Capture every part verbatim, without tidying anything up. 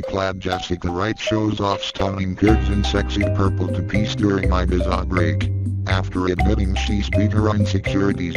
clad Jessica Wright shows off stunning curves in sexy purple two-piece during Ibiza break, after admitting she's beat her insecurities.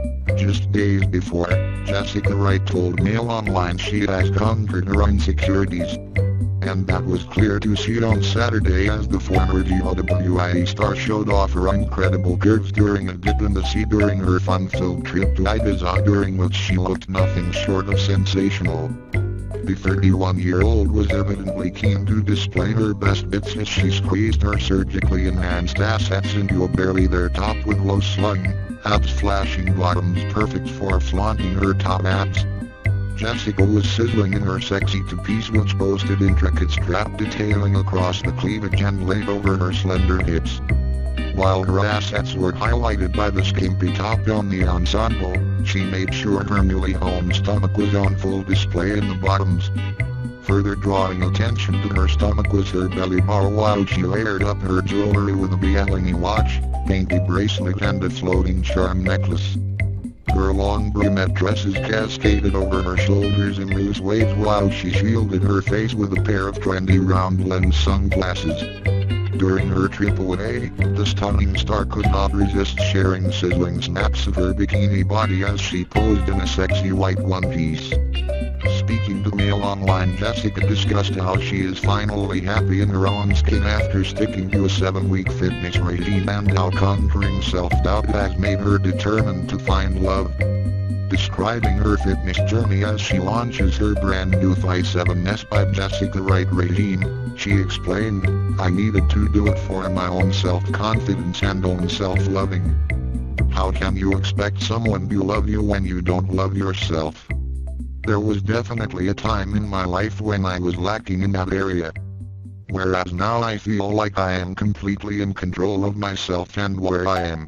Just days before, Jessica Wright told Mail Online she has conquered her insecurities. And that was clear to see on Saturday as the former TOWIE star showed off her incredible curves during a dip in the sea during her fun-filled trip to Ibiza, during which she looked nothing short of sensational. The thirty-one-year-old was evidently keen to display her best bits as she squeezed her surgically enhanced assets into a barely there top with low-slung, abs-flashing bottoms perfect for flaunting her top abs. Jessica was sizzling in her sexy two-piece which boasted intricate strap detailing across the cleavage and laid over her slender hips. While her assets were highlighted by the skimpy top on the ensemble, she made sure her newly honed stomach was on full display in the bottoms. Further drawing attention to her stomach was her belly bar, while she layered up her jewelry with a Bikini watch, dainty bracelet and a floating charm necklace. Her long brunette dresses cascaded over her shoulders in loose waves while she shielded her face with a pair of trendy round lens sunglasses. During her trip away, the stunning star could not resist sharing sizzling snaps of her bikini body as she posed in a sexy white one-piece. Speaking to Mail Online, Jessica discussed how she is finally happy in her own skin after sticking to a seven-week fitness regime and how conquering self-doubt has made her determined to find love. Describing her fitness journey as she launches her brand new TOWIE seven S by Jessica Wright regime, she explained, "I needed to do it for my own self-confidence and own self-loving. How can you expect someone to love you when you don't love yourself? There was definitely a time in my life when I was lacking in that area. Whereas now I feel like I am completely in control of myself and where I am.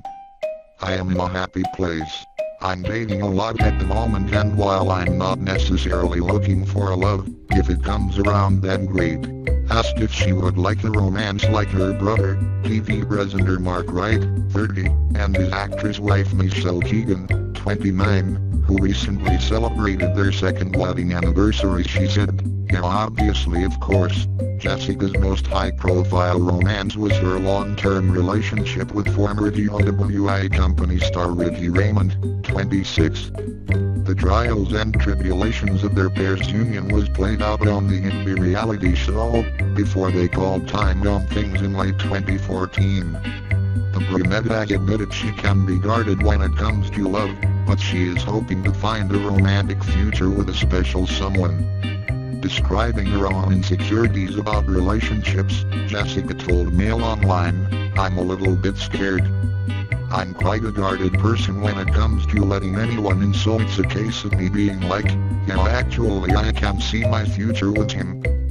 I am in a happy place. I'm dating a lot at the moment, and while I'm not necessarily looking for a love, if it comes around then great." Asked if she would like a romance like her brother, T V presenter Mark Wright, thirty, and his actress wife Michelle Keegan, twenty-nine, who recently celebrated their second wedding anniversary, she said, "Yeah, obviously, of course." Jessica's most high-profile romance was her long-term relationship with former TOWIE company star Ricky Raymond, twenty-six. The trials and tribulations of their pair's union was played out on the Ibiza reality show, before they called time on things in late twenty fourteen. The brunette has admitted she can be guarded when it comes to love, but she is hoping to find a romantic future with a special someone. Describing her own insecurities about relationships, Jessica told Mail Online, "I'm a little bit scared. I'm quite a guarded person when it comes to letting anyone in, so it's a case of me being like, yeah, actually I can see my future with him.